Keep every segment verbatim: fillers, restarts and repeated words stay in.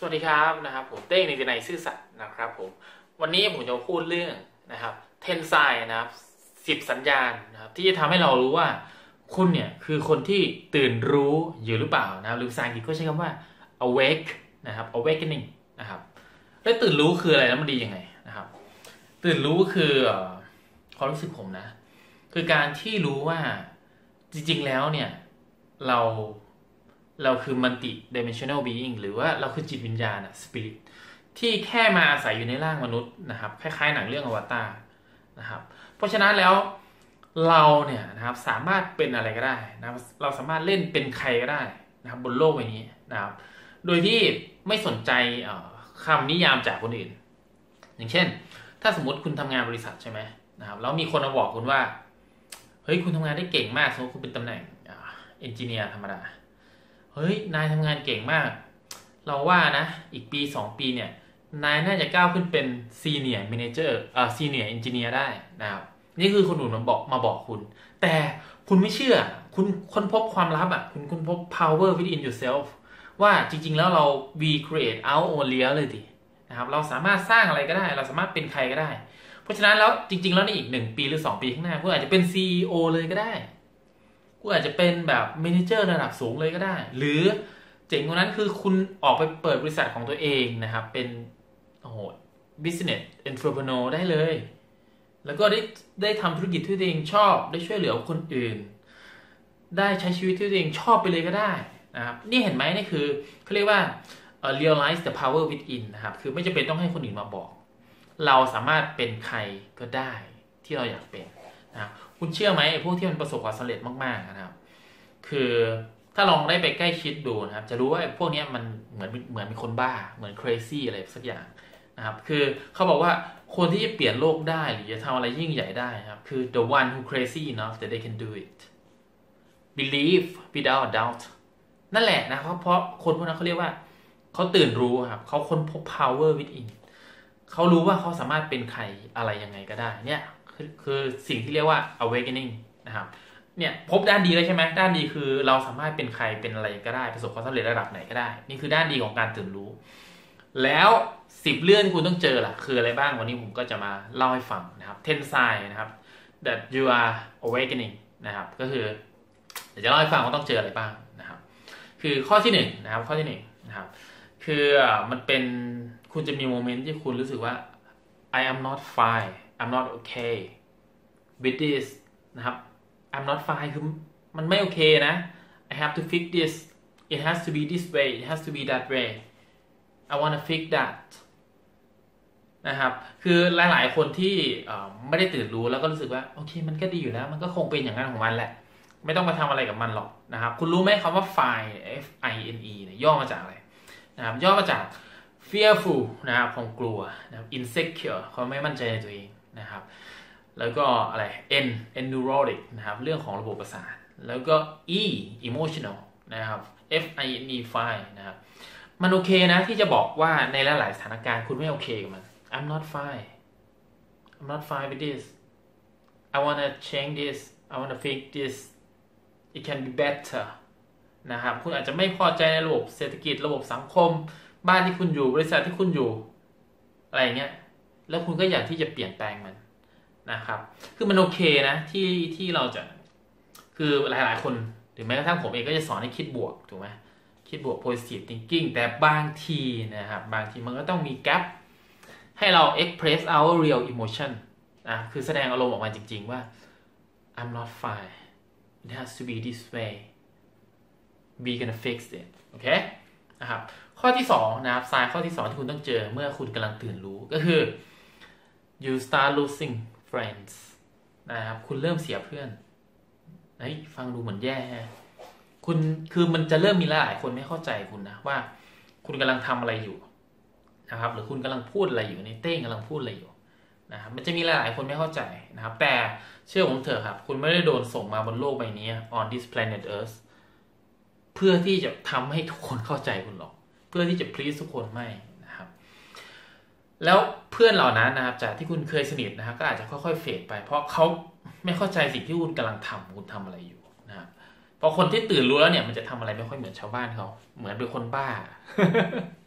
สวัสดีครับนะครับผมเต้งในวินัยซื่อสัตย์นะครับผมวันนี้ผมจะพูดเรื่องนะครับเทนไซน์นะครับสิบสัญญาณนะครับที่จะทำให้เรารู้ว่าคุณเนี่ยคือคนที่ตื่นรู้อยู่หรือเปล่านะครับหรือภาษาอังกฤษก็ใช้คำว่า awake นะครับ awakening นะครับแล้วตื่นรู้คืออะไรแล้วมันดียังไงนะครับตื่นรู้คือความรู้สึกผมนะคือการที่รู้ว่าจริงๆแล้วเนี่ยเราเราคือ multi dimensional being หรือว่าเราคือจิตวิญญาณอะ spirit ที่แค่มาอาศัยอยู่ในร่างมนุษย์นะครับคล้ายๆหนังเรื่องอวตารนะครับเพราะฉะนั้นแล้วเราเนี่ยนะครับสามารถเป็นอะไรก็ได้นะครับเราสามารถเล่นเป็นใครก็ได้นะครับบนโลกใบนี้นะครับโดยที่ไม่สนใจคำนิยามจากคนอื่นอย่างเช่นถ้าสมมติคุณทำงานบริษัทใช่ไหมนะครับแล้วมีคนมาบอกคุณว่าเฮ้ยคุณทำงานได้เก่งมากสมมติคุณเป็นตำแหน่งเอนจิเนียร์ธรรมดาเฮ้ยนายทำงานเก่งมากเราว่านะอีกปีสองปีเนี่ยนายน่าจะก้าวขึ้นเป็นซีเนียร์แมเนเจอร์อ่าซีเนียร์เอนจิเนียร์ได้นะครับนี่คือคนอื่นมาบอกมาบอกคุณแต่คุณไม่เชื่อคุณค้นพบความลับอ่ะคุณค้นพบ power within yourself ว่าจริงๆแล้วเรา we create our own reality นะครับเราสามารถสร้างอะไรก็ได้เราสามารถเป็นใครก็ได้เพราะฉะนั้นแล้วจริงๆแล้วในอีกหนึ่งปีหรือสองปีข้างหน้าคุณอาจจะเป็น ซี อี โอ เลยก็ได้คุณอาจจะเป็นแบบเมเนเจอร์ระดับสูงเลยก็ได้หรือเจ๋งกว่านั้นคือคุณออกไปเปิดบริษัทของตัวเองนะครับเป็นโอ้โห business entrepreneur ได้เลยแล้วก็ได้ได้ทำธุรกิจที่ตัวเองชอบได้ช่วยเหลือคนอื่นได้ใช้ชีวิตที่ตัวเองชอบไปเลยก็ได้นะครับนี่เห็นไหมนี่คือเขาเรียกว่า uh, realize the power within นะครับคือไม่จำเป็นต้องให้คนอื่นมาบอกเราสามารถเป็นใครก็ได้ที่เราอยากเป็นนะครับคุณเชื่อไหมไอ้พวกที่มันประสบความสำเร็จมากๆนะครับคือถ้าลองได้ไปใกล้ชิดดูนะครับจะรู้ว่าไอ้พวกนี้มันเหมือนเหมือนมีคนบ้าเหมือน crazy อะไรสักอย่างนะครับคือเขาบอกว่าคนที่จะเปลี่ยนโลกได้หรือจะทำอะไรยิ่งใหญ่ได้นะครับคือ the one who crazy enough that they can do it believe without doubt นั่นแหละนะครับเพราะคนพวกนั้นเขาเรียกว่าเขาตื่นรู้ครับเขาค้นพบ power within เขารู้ว่าเขาสามารถเป็นใครอะไรยังไงก็ได้เนี่ยคือคือสิ่งที่เรียกว่า awakening นะครับเนี่ยพบด้านดีเลยใช่ไหมด้านดีคือเราสามารถเป็นใครเป็นอะไรก็ได้ประสบความสำเร็จระดับไหนก็ได้นี่คือด้านดีของการตื่นรู้แล้วสิบเรื่องที่คุณต้องเจอล่ะคืออะไรบ้างวันนี้ผมก็จะมาเล่าให้ฟังนะครับ ten signs นะครับ that you are awakening นะครับก็คือเดี๋ยวจะเล่าให้ฟังว่าต้องเจออะไรบ้างนะครับคือข้อที่หนึ่งนะครับข้อที่หนึ่งนะครับคือมันเป็นคุณจะมีโมเมนต์ที่คุณรู้สึกว่า I am not fine I'm not okay with this นะครับ I'm not fine คือมันไม่โอเคนะ I have to fix this it has to be this way it has to be that way I wanna fix that นะครับคือหลายๆคนที่ไม่ได้ตื่นรู้แล้วก็รู้สึกว่าโอเคมันก็ดีอยู่แล้วมันก็คงเป็นอย่างนั้นของมันแหละไม่ต้องมาทำอะไรกับมันหรอกนะครับคุณรู้ไหมคำว่า fine F I N E เนี่ยย่อมาจากอะไรนะครับย่อมาจาก fearful นะครับความกลัวนะครับ insecure ความไม่มั่นใจในตัวเองนะครับแล้วก็อะไร N N neurotic นะครับเรื่องของระบบประสาทแล้วก็ E emotional นะครับ F I N E fine นะครับมันโอเคนะที่จะบอกว่าในหลายๆสถานการณ์คุณไม่โอเคกับมัน I'm not fine I'm not fine with this I wanna change this I wanna fix this it can be better นะครับคุณอาจจะไม่พอใจในระบบเศรษฐกิจระบบสังคมบ้านที่คุณอยู่บริษัทที่คุณอยู่อะไรเงี้ยแล้วคุณก็อยากที่จะเปลี่ยนแปลงมันนะครับคือมันโอเคนะที่ที่เราจะคือหลายๆคนหรือแม้กระทั่งผมเองก็จะสอนให้คิดบวกถูกไหมคิดบวก positive thinking แต่บางทีนะครับบางทีมันก็ต้องมี gap ให้เรา express our real emotion นะคือแสดงอารมณ์ออกมาจริงๆว่า I'm not fine it has to be this way we gonna fix it โอเคนะครับข้อที่สองนะครับสายข้อที่สองที่คุณต้องเจอเมื่อคุณกำลังตื่นรู้ก็คือ you start losing friends นะครับคุณเริ่มเสียเพื่อนเฮ้ยฟังดูเหมือนแย่ฮะคุณคือมันจะเริ่มมีหลายคนไม่เข้าใจคุณนะว่าคุณกำลังทำอะไรอยู่นะครับหรือคุณกำลังพูดอะไรอยู่ในเต้งกำลังพูดอะไรอยู่นะครับมันจะมีหลายคนไม่เข้าใจนะครับแต่เชื่อผมเถอะครับคุณไม่ได้โดนส่งมาบนโลกใบนี้ on this planet earth เพื่อที่จะทำให้ทุกคนเข้าใจคุณหรอกเพื่อที่จะ please ทุกคนไม่นะครับแล้วเพื่อนเหล่านั้นนะครับจากที่คุณเคยสนิทนะครับก็อาจจะค่อยๆเฟดไปเพราะเขาไม่เข้าใจสิ่งที่คุณกำลังทำคุณทำอะไรอยู่นะครับเพราะคนที่ตื่นรู้แล้วเนี่ยมันจะทำอะไรไม่ค่อยเหมือนชาวบ้านเขาเหมือนเป็นคนบ้า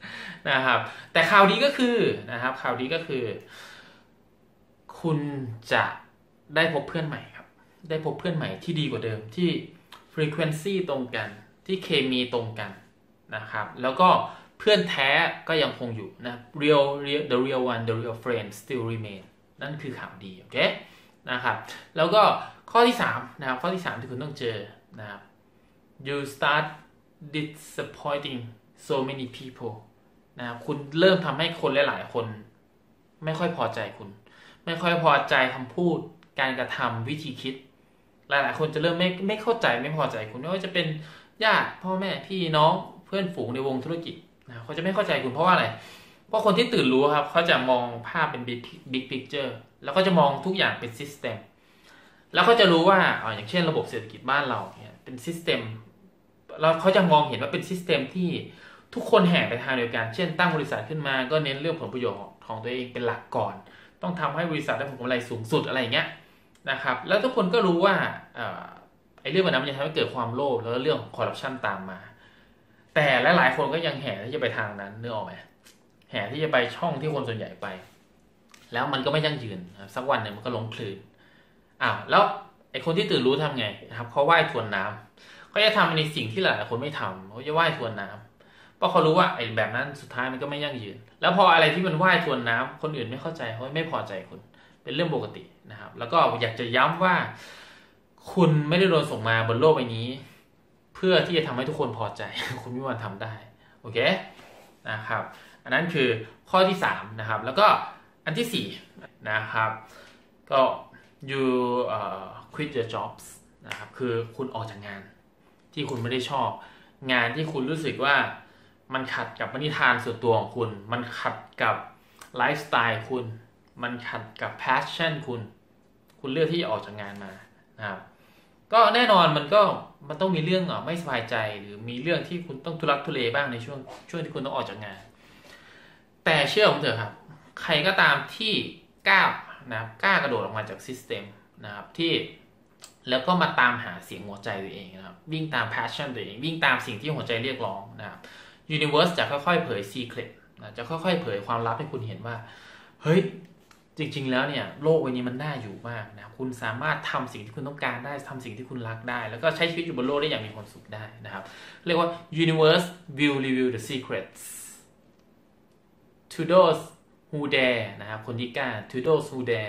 นะครับแต่ข่าวดีก็คือนะครับข่าวดีก็คือคุณจะได้พบเพื่อนใหม่ครับได้พบเพื่อนใหม่ที่ดีกว่าเดิมที่ frequency ตรงกันที่เคมีตรงกันนะครับแล้วก็เพื่อนแท้ก็ยังคงอยู่นะ real real the real one the real friend still remain นั่นคือข่าวดีโอเคนะครับแล้วก็ข้อที่สามนะครับข้อที่สามที่คุณต้องเจอนะครับ you start disappointing so many people นะครับคุณเริ่มทำให้คนหลายๆคนไม่ค่อยพอใจคุณไม่ค่อยพอใจคำพูดการกระทำวิธีคิดหลายๆคนจะเริ่มไม่ไม่เข้าใจไม่พอใจคุณไม่ว่าจะเป็นญาติพ่อแม่พี่น้องเพื่อนฝูงในวงธุรกิจนะเขาจะไม่เข้าใจคุณเพราะว่าอะไรเพราะคนที่ตื่นรู้ครับเขาจะมองภาพเป็น big big picture แล้วก็จะมองทุกอย่างเป็น system แล้วเขาจะรู้ว่าอ๋ออย่างเช่นระบบเศรษฐกิจบ้านเราเนี่ยเป็น system แล้วเขาจะมองเห็นว่าเป็น system ที่ทุกคนแห่ไปทางเดียวกันเช่นตั้งบริษัทขึ้นมาก็เน้นเรื่องผลประโยชน์ของตัวเองเป็นหลักก่อนต้องทำให้บริษัทได้ผลกำไรสูงสุดอะไรอย่างเงี้ยนะครับแล้วทุกคนก็รู้ว่าไอ้เรื่องแบบนั้นมันจะทำให้เกิดความโลภแล้วเรื่องของคอร์รัปชันตามมาแต่หลายๆคนก็ยังแห่ที่จะไปทางนั้นนึกออกไหมแห่ที่จะไปช่องที่คนส่วนใหญ่ไปแล้วมันก็ไม่ยั่งยืนสักวันหนึ่งมันก็ลงคลื่นอ้าวแล้วไอ้คนที่ตื่นรู้ทำไงนะครับเขาว่ายทวนน้ำเขาจะทำในสิ่งที่หลายๆคนไม่ทำเขาจะว่ายทวนน้ำเพราะเขารู้ว่าไอ้แบบนั้นสุดท้ายมันก็ไม่ยั่งยืนแล้วพออะไรที่มันว่ายทวนน้ำคนอื่นไม่เข้าใจเขาไม่พอใจคุณเป็นเรื่องปกตินะครับแล้วก็อยากจะย้ำว่าคุณไม่ได้โดนส่งมาบนโลกใบนี้เพื่อที่จะทำให้ทุกคนพอใจคุณไม่มีวันทำได้โอเคนะครับอันนั้นคือข้อที่สามนะครับแล้วก็อันที่สี่นะครับก็ you uh, quit your jobs นะครับคือคุณออกจากงานที่คุณไม่ได้ชอบงานที่คุณรู้สึกว่ามันขัดกับปณิธานส่วนตัวของคุณมันขัดกับไลฟ์สไตล์คุณมันขัดกับ passion คุณคุณเลือกที่จะออกจากงานมานะครับก็แน่นอนมันก็มันต้องมีเรื่องไม่สบายใจหรือมีเรื่องที่คุณต้องทุรักทุเลบ้างในช่วงช่วงที่คุณต้องออกจากงานแต่เชื่อผมเถอะครับใครก็ตามที่กล้านะครับกล้ากระโดดออกมาจากซิสเต็มนะครับที่แล้วก็มาตามหาเสียงหัวใจตัวเองนะครับวิ่งตาม passion ตัวเองวิ่งตามสิ่งที่หัวใจเรียกร้องนะครับ Universe จะค่อยๆเผย secret นะจะค่อยๆเผยความลับให้คุณเห็นว่าเฮ้ยจริงๆแล้วเนี่ยโลกใบนี้มันน่าอยู่มากนะคุณสามารถทำสิ่งที่คุณต้องการได้ทำสิ่งที่คุณรักได้แล้วก็ใช้ชีวิตอยู่บนโลกได้อย่างมีความสุขได้นะครับเรียกว่า Universe will reveal the secrets to those who dare นะครับคนที่กล้า to those who dare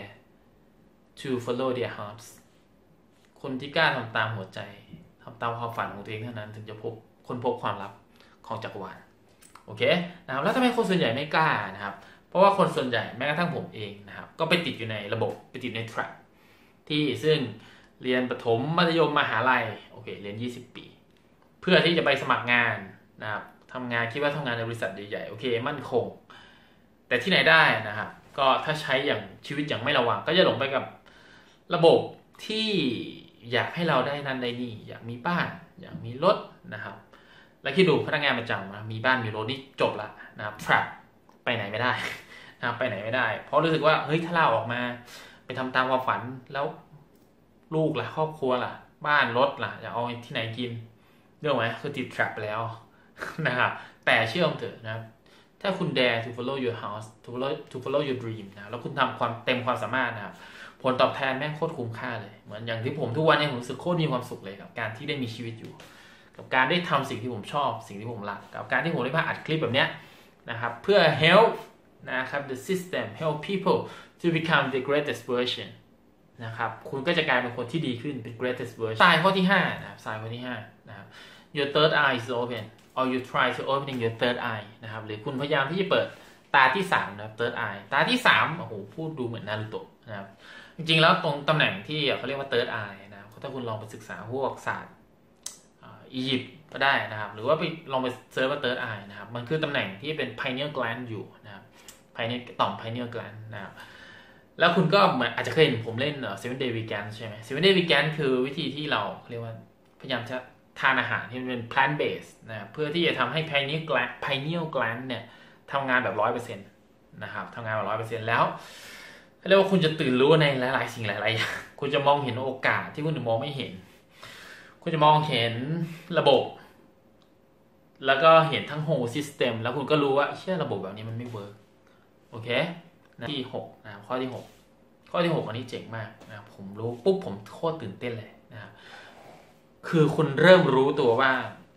to follow their hearts คนที่กล้าทำตามหัวใจทำตามความฝันของตัวเองเท่านั้นถึงจะพบคนพบความลับของจักรวาลโอเคนะครับแล้วทำไมคนส่วนใหญ่ไม่กล้านะครับเพราะว่าคนส่วนใหญ่แม้กระทั่งผมเองนะครับก็ไปติดอยู่ในระบบไปติดใน trap ที่ซึ่งเรียนประถมมัธยมมหาลัยโอเคเรียนยี่สิบปีเพื่อที่จะไปสมัครงานนะครับทำงานคิดว่าทำงานในบริษัทใหญ่ๆโอเคมั่นคงแต่ที่ไหนได้นะครับก็ถ้าใช้อย่างชีวิตอย่างไม่ระวังก็จะหลงไปกับระบบที่อยากให้เราได้นั่นได้นี่อยากมีบ้านอยากมีรถนะครับแล้วคิดดูพนักงานประจำนะมีบ้านมีรถนี่จบละนะครับ trap ไปไหนไม่ได้นะครับไปไหนไม่ได้เพราะรู้สึกว่าเฮ้ยถ้าเราออกมาไปทำตามความฝันแล้วลูกล่ะครอบครัวล่ะบ้านรถล่ะจะเอาที่ไหนกินเรื่องไหมคือติด trap ไปแล้วนะครับแต่เชื่อผมเถอะนะครับถ้าคุณ dare to follow your house to follow to follow your dream นะแล้วคุณทำความเต็มความสามารถนะครับผลตอบแทนแม่งโคตรคุ้มค่าเลยเหมือนอย่างที่ผมทุกวันนี้ผมรู้สึกโคตรมีความสุขเลยกับการที่ได้มีชีวิตอยู่กับการได้ทำสิ่งที่ผมชอบสิ่งที่ผมรักกับการที่ผมได้มาอัดคลิปแบบเนี้ยนะครับเพื่อ help นะครับ the system help people to become the greatest version นะครับคุณก็จะกลายเป็นคนที่ดีขึ้นเป็น greatest version สายข้อที่ห้านะครับสายข้อที่ห้านะครับ your third eye is open or you try to opening your third eye นะครับหรือคุณพยายามที่จะเปิดตาที่สามนะครับ third eye ตาที่สามโอ้โหพูดดูเหมือนนารูโตะนะครับจริงๆแล้วตรงตำแหน่งที่เขาเรียกว่า third eye นะครับถ้าคุณลองไปศึกษาพวกศาสตร์อียิปต์ก็ได้นะครับหรือว่าไปลองไปเซิร์ชว่า third eye นะครับมันคือตำแหน่งที่เป็น pineal gland อยู่นะครับ pineal ต่อม pineal gland นะครับแล้วคุณก็เหมือนอาจจะเคยเห็นผมเล่น seven day vegan ใช่ไหม seven day vegan คือวิธีที่เราเรียกว่าพยายามจะทานอาหารที่เป็น plant based นะเพื่อที่จะทำให้ pineal gland pineal gland เนี่ยทำงานแบบ ร้อยเปอร์เซ็นต์ นะครับทำงานแบบ ร้อยเปอร์เซ็นต์ แล้วเรียกว่าคุณจะตื่นรู้ในหลายๆสิ่งหลายๆอย่างคุณจะมองเห็นโอกาสที่คุณมองไม่เห็นคุณจะมองเห็นระบบแล้วก็เห็นทั้ง whole system แล้วคุณก็รู้ว่าเชื่อระบบแบบนี้มันไม่เวิร์กโอเคนะที่หกนะข้อที่หกข้อที่หกอันนี้เจ๋งมากนะผมรู้ปุ๊บผมโคตรตื่นเต้นเลยนะครับคือคุณเริ่มรู้ตัวว่า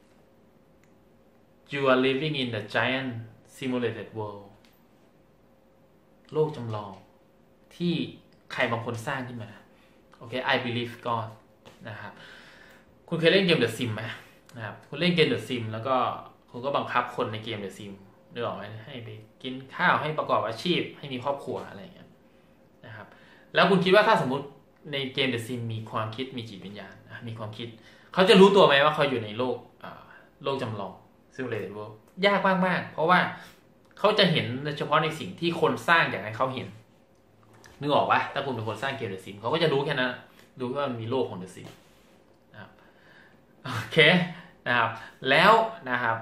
you are living in the giant simulated world โลกจำลองที่ใครบางคนสร้างขึ้นมาโอเค I believe God นะครับคุณเคยเล่นเกม The Sim ไหมนะครับคุณเล่นเกม The Sim แล้วก็คุณก็บังคับคนในเกม The Sim นึกออกไหมให้ไปกินข้าวให้ประกอบอาชีพให้มีครอบครัวอะไรอย่างเงี้ยนะครับแล้วคุณคิดว่าถ้าสมมุติในเกม The Sim มีความคิดมีจิตวิญญาณมีความคิดเขาจะรู้ตัวไหมว่าเขาอยู่ในโลกโลกจำลอง Simulated World ยากมากๆเพราะว่าเขาจะเห็นเฉพาะในสิ่งที่คนสร้างอยากให้เขาเห็นนึกออกปะถ้าคุณเป็นคนสร้างเกม The Sim เขาก็จะรู้แค่นั้นรู้ว่ามันมีโลกของ The Sim นะครับโอเคนะครับแล้วนะครับ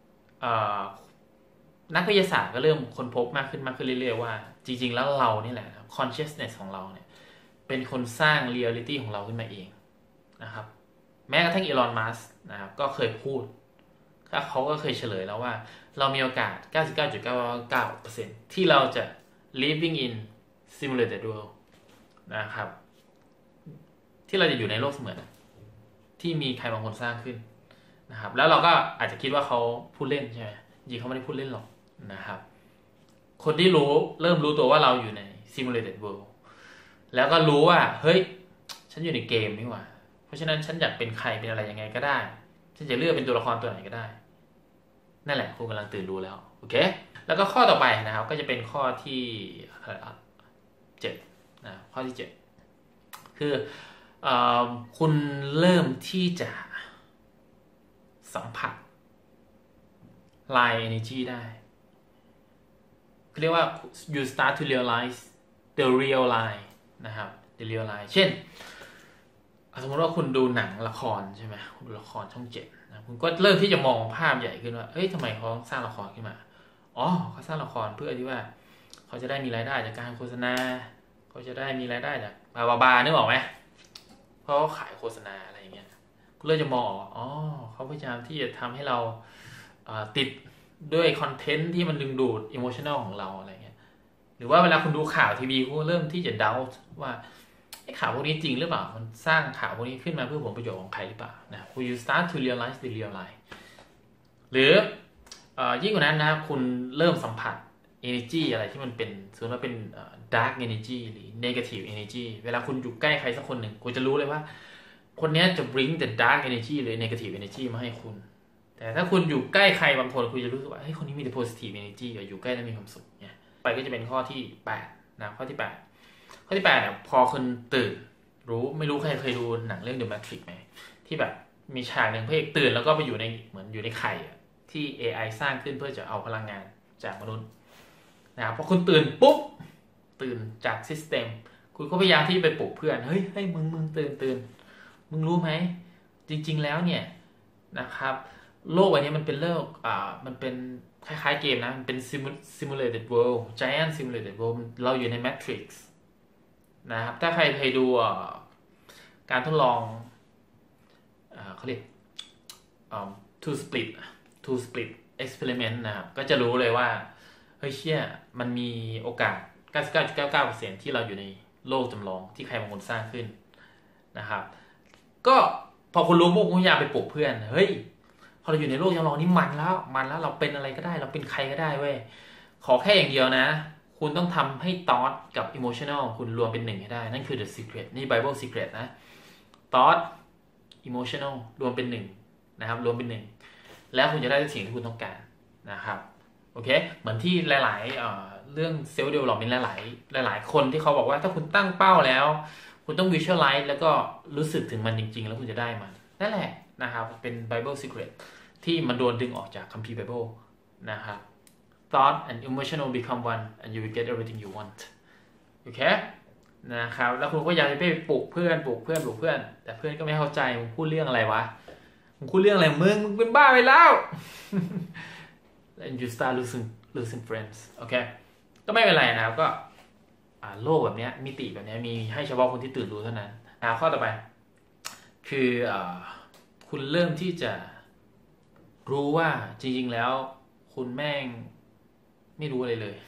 นักวิทยาศาสตร์ก็เริ่มค้นพบมากขึ้นมากขึ้นเรื่อยๆว่าจริงๆแล้วเรานี่แหละ consciousness ของเราเนี่ยเป็นคนสร้าง reality ของเราขึ้นมาเองนะครับแม้กระทั่งอีลอน มัสก์นะครับก็เคยพูดเขาก็เคยเฉลยแล้วว่าเรามีโอกาส เก้าสิบเก้าจุดเก้าเก้าเปอร์เซ็นต์ ที่เราจะ living in simulated world นะครับที่เราจะอยู่ในโลกเสมือนที่มีใครบางคนสร้างขึ้นนะครับแล้วเราก็อาจจะคิดว่าเขาพูดเล่นใช่ไหมจริงเขาไม่ได้พูดเล่นหรอกนะครับคนที่รู้เริ่มรู้ตัวว่าเราอยู่ใน simulated world แล้วก็รู้ว่าเฮ้ยฉันอยู่ในเกมนี่หว่าเพราะฉะนั้นฉันอยากเป็นใครเป็นอะไรยังไงก็ได้ฉันจะเลือกเป็นตัวละครตัวไหนก็ได้นั่นแหละคุณกำลังตื่นรู้แล้วโอเคแล้วก็ข้อต่อไปนะครับก็จะเป็นข้อที่เจ็ดนะข้อที่เจ็ดคือคุณเริ่มที่จะสัมผัส line energy ได้เรียกว่า you start to realize the real line นะครับ the real line เช่นสมมติว่าคุณดูหนังละครใช่ไหมคุณดูละครช่องเจ็ดนะคุณก็เริ่มที่จะมองภาพใหญ่ขึ้นว่าเฮ้ยทำไมเขาสร้างละครขึ้นมาอ๋อเขาสร้างละครเพื่อที่ว่าเขาจะได้มีรายได้จากการโฆษณาเขาจะได้มีรายได้จากบาบาบานึกออกไหมเพราะขายโฆษณาอะไรอย่างเงี้ยคุณเริ่มจะมองอ๋อเขาพยายามที่จะทำให้เราติดด้วยคอนเทนต์ที่มันดึงดูดอิโมชันแนลของเราอะไรเงี้ยหรือว่าเวลาคุณดูข่าวทีวีคุณเริ่มที่จะเดาว่าไอ้ข่าวพวกนี้จริงหรือเปล่ามันสร้างข่าวพวกนี้ขึ้นมาเพื่อผลประโยชน์ของใครหรือเปล่านะ you start to realize the real line หรือยิ่งกว่านั้นนะครับคุณเริ่มสัมผัส energy อะไรที่มันเป็นส่วนว่าเป็น dark energy หรือ negative energy เวลาคุณอยู่ใกล้ใครสักคนหนึ่งคุณจะรู้เลยว่าคนนี้จะ bring the dark energy หรือ negative energy มาให้คุณแต่ถ้าคุณอยู่ใกล้ใครบางคนคุณจะรู้สึกว่าเฮ้ยคนนี้มีแต่ positive energy อยู่ใกล้แล้วมีความสุขเนี่ยไปก็จะเป็นข้อที่แปดนะข้อที่แปดข้อที่แปดเนี่ยพอคุณตื่นรู้ไม่รู้ใครเคยดูหนังเรื่อง The Matrix ไหมที่แบบมีฉากหนึ่งพระเอกตื่นแล้วก็ไปอยู่ในเหมือนอยู่ในไข่ที่ เอ ไอ สร้างขึ้นเพื่อจะเอาพลังงานจากมนุษย์นะครับพอคุณตื่นปุ๊บตื่นจากซิสเต็มคุณก็พยายามที่ไปปลุกเพื่อนเฮ้ยเฮ้ยมึงมึงตื่นตื่นมึงรู้ไหมจริงๆแล้วเนี่ยนะครับโลกอันนี้มันเป็นโลกอ่ามันเป็นคล้ายๆเกมนะมันเป็น simulated world giant simulated world เราอยู่ใน Matrix นะครับถ้าใครเคยดูการทดลองเขาเรียก two split two split experiment นะครับก็จะรู้เลยว่าเฮ้ยเชี่ยมันมีโอกาส เก้าสิบเก้าจุดเก้าเก้าเปอร์เซ็นต์ ที่เราอยู่ในโลกจำลองที่ใครบางคนสร้างขึ้นนะครับก็พอคุณรู้ปุ๊บคุณพยายามไปปลุกเพื่อนเฮ้ยพอเราอยู่ในโลกจำลองนี้มันแล้วมันแล้วเราเป็นอะไรก็ได้เราเป็นใครก็ได้เว้ยขอแค่อย่างเดียวนะคุณต้องทำให้ thought กับ emotional คุณรวมเป็นหนึ่งให้ได้นั่นคือ the secret นี่ Bible secret นะ thought emotional รวมเป็นหนึ่งนะครับรวมเป็นหนึ่งแล้วคุณจะได้สิ่งที่คุณต้องการนะครับโอเคเหมือนที่หลายๆ เ, เรื่อง self development หลายๆหลายๆคนที่เขาบอกว่าถ้าคุณตั้งเป้าแล้วคุณต้อง visualize แล้วก็รู้สึกถึงมันจริงๆแล้วคุณจะได้มันนั่นแหละนะครับเป็น Bible secret ที่มันโดนดึงออกจากคัมภีร์ Bible นะครับ thought and emotional become one and you will get everything you want โอเคนะครับแล้วคุณก็อยากจะไปปลุกเพื่อนปลุกเพื่อนปลุกเพื่อนแต่เพื่อนก็ไม่เข้าใจมึงพูดเรื่องอะไรวะมึงพูดเรื่องอะไรมึงมึงเป็นบ้าไปแล้ว and you start losing losing friends โอเคก็ไม่เป็นไรนะครับก็โลกแบบนี้มิติแบบนี้มีให้เฉพาะคนที่ตื่นรู้เท่านั้นนะข้อต่อไปคืออคุณเริ่มที่จะรู้ว่าจริงๆแล้วคุณแม่งไม่รู้อะไรเลย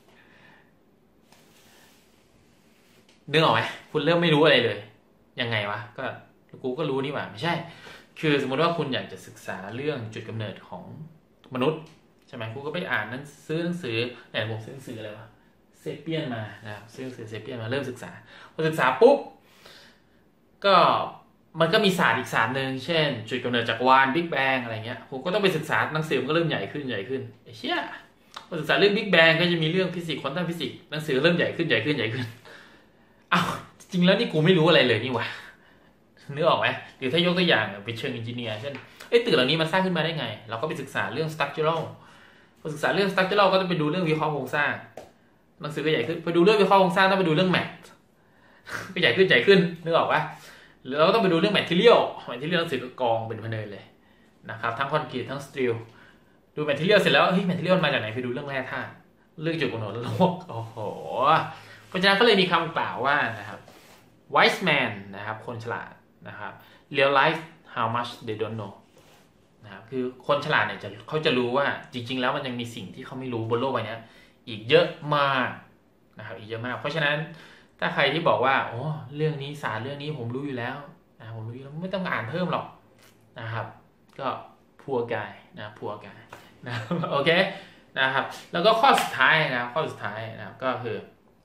นึกออกไหมคุณเริ่มไม่รู้อะไรเลยยังไงวะก็กูก็รู้นี่หว่าไม่ใช่คือสมมติว่าคุณอยากจะศึกษาเรื่องจุดกำเนิดของมนุษย์ใช่ไหมกูก็ไปอ่านนั้นซื้อหนังสือไหนผมซื้อหนังสืออะไรวะเซเปียนมานะครับซื้อหนังสือเซเปียนมาเริ่มศึกษาพอศึกษาปุ๊บก็มันก็มีศาสตร์อีกศาสตร์หนึ่งเช่นจุดกำเนิดจักรวาลบิ๊กแบงอะไรเงี้ยผมก็ต้องไปศึกษาหนังสือมันก็เริ่มใหญ่ขึ้นใหญ่ขึ้นไอ้เชี่ยพอศึกษาเรื่องบิ๊กแบงก็จะมีเรื่องฟิสิกส์ควอนตัมฟิสิกส์หนังสือเริ่มใหญ่ขึ้นใหญ่ขึ้นใหญ่ขึ้นอ้าวจริงแล้วนี่กูไม่รู้อะไรเลยนี่หว่านึกออกไหมหรือถ้ายกตัวอย่างเป็นเชิงอินจิเนียร์เช่นไอ้ตึกเหล่านี้มันสร้างขึ้นมาได้ไงเราก็ไปศึกษาเรื่อง structural พอศึกษาเรื่อง structural ก็ต้องไปดูเรื่องวิเคราะห์โครงสร้างหนังสือก็ใหญ่ขึ้นไปดูเรื่องวิเคราะห์โครงสร้างต้องไปดูเรื่องแมทก็ใหญ่ขึ้นใหญ่ขึ้นนึกออกปะหรือเราก็ต้องไปดูเรื่อง material material หนังสือก็กองเป็นพเนินเลยนะครับทั้งคอนกรีตทั้งสตีลดู material เสร็จแล้วเฮ้ย material มาจากไหนไปดูเรื่องแร่ธาตุเรื่องจุดกำเนิดโลกโอ้โหเพราะฉะนั้นก็เลยมีคำกล่าวว่านะครับ wise man นะครับคนฉลาดนะครับ realize how much they don't know นะครับคือคนฉลาดเนี่ยจะเขาจะรู้ว่าจริงๆแล้วมันยังมีสิ่งที่เขาไม่รู้บนโลกใบนี้อีกเยอะมากนะครับอีกเยอะมากเพราะฉะนั้นถ้าใครที่บอกว่าโอ้เรื่องนี้ศาสตร์เรื่องนี้ผมรู้อยู่แล้วนะผมรู้อยู่แล้วไม่ต้องอ่านเพิ่มหรอกนะครับก็พัวกายนะพัวกายนะโอเคนะครับแล้วก็ข้อสุดท้ายนะข้อสุดท้ายนะก็คือ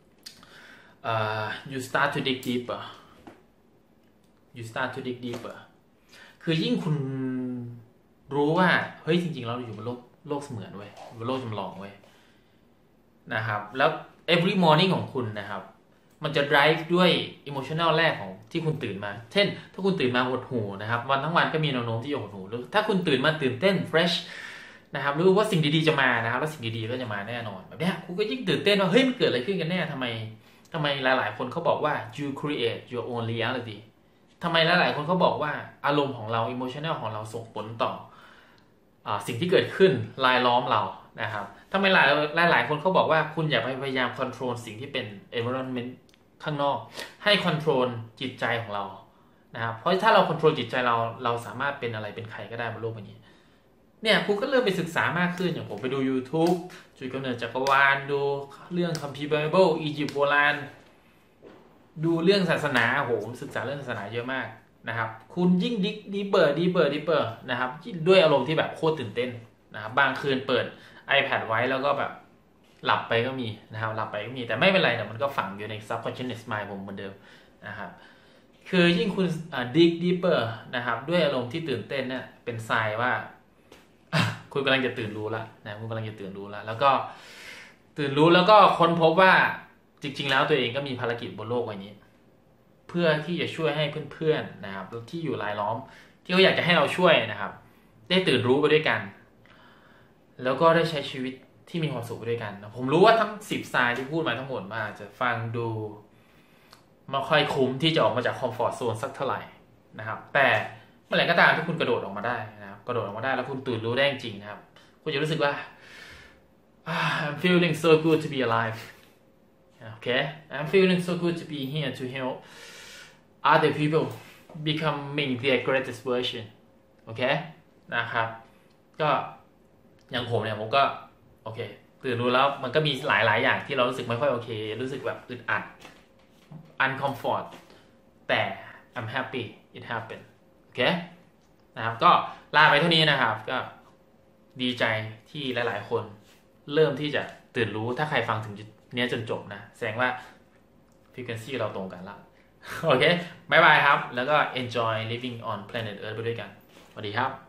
uh, you start to dig deeper you start to dig deeper คือยิ่งคุณรู้ว่าเฮ้ยจริงๆเราอยู่บนโลกโลกเสมือนเว้ยบนโลกจำลองเว้ยนะครับแล้ว every morning ของคุณนะครับมันจะ drive ด้วย emotional แรกของที่คุณตื่นมาเช่นถ้าคุณตื่นมาหดหูนะครับวันทั้งวันก็มีแนวโน้มที่จะหดหูหรือถ้าคุณตื่นมาตื่นเต้น fresh นะครับรู้ว่าสิ่งดีๆจะมานะครับแล้วสิ่งดีๆก็จะมาแน่นอนแบบนี้คุณก็ยิ่งตื่นเต้นว่าเฮ้ยมันเกิดอะไรขึ้นกันแน่ทำไมทำไมหลายๆคนเขาบอกว่า you create your own reality ทำไมหลายๆคนเขาบอกว่าอารมณ์ของเรา emotional ของเราส่งผลต่ออ่าสิ่งที่เกิดขึ้นรายล้อมเรานะครับทำไมหลายหลายๆคนเขาบอกว่าคุณอย่าไปพยายาม control สิ่งที่เป็น environment ข้างนอกให้ control จิตใจของเรานะครับเพราะถ้าเรา control จิตใจเราเราสามารถเป็นอะไรเป็นใครก็ได้บนโลกใบนี้เนี่ยคุณก็เริ่มไปศึกษามากขึ้นอย่างผมไปดู YouTube จุดกำเนิดจักรวาลดูเรื่องคัมภีร์ไบเบิลอียิปต์โบราณดูเรื่องศาสนาโหผมศึกษาเรื่องศาสนาเยอะมากนะครับคุณยิ่งดิดีเปิดดีเปิดดีเปิดนะครับด้วยอารมณ์ที่แบบโคตรตื่นเต้นนะครับบางคืนเปิด iPad ไว้แล้วก็แบบหลับไปก็มีนะครับหลับไปก็มีแต่ไม่เป็นไรแต่มันก็ฝังอยู่ใน subconscious mind ผมเหมือนเดิมนะครับคือยิ่งคุณดิกดีเปิดนะครับด้วยอารมณ์ที่ตื่นเต้นเนี่ยเป็นไซน์ว่าคุณกำลังจะตื่นรู้แล้วนะคุณกำลังจะตื่นรู้แล้วแล้วก็ตื่นรู้แล้วก็ค้นพบว่าจริงๆแล้วตัวเองก็มีภารกิจบนโลกใบนี้เพื่อที่จะช่วยให้เพื่อนๆนะครับที่อยู่รายล้อมที่เขาอยากจะให้เราช่วยนะครับได้ตื่นรู้ไปด้วยกันแล้วก็ได้ใช้ชีวิตที่มีความสุขไปด้วยกันผมรู้ว่าทั้งสิบทรายที่พูดมาทั้งหมดมาจะฟังดูไม่ค่อยคุ้มที่จะออกมาจากคอมฟอร์ตโซนสักเท่าไหร่นะครับแต่เมื่อไหร่ก็ตามที่คุณกระโดดออกมาได้นะครับกระโดดออกมาได้แล้วคุณตื่นรู้ได้จริงนะครับคุณจะรู้สึกว่า I'm feeling so good to be alive okay I'm feeling so good to be here to help other people becoming their greatest version โอเคนะครับก็อย่างผมเนี่ยผมก็โอเคตื่นรู้แล้วมันก็มีหลายๆอย่างที่เรารู้สึกไม่ค่อยโอเครู้สึกแบบอึดอัด uncomfort แต่ I'm happy it happened โอเคนะครับก็ลาไปเท่านี้นะครับก็ดีใจที่หลายๆคนเริ่มที่จะตื่นรู้ถ้าใครฟังถึงเนี้ยจนจบนะแสดงว่า frequency เราตรงกันละโอเคบ๊ายบายครับแล้วก็ enjoy living on planet Earth ไปด้วยกันสวัสดีครับ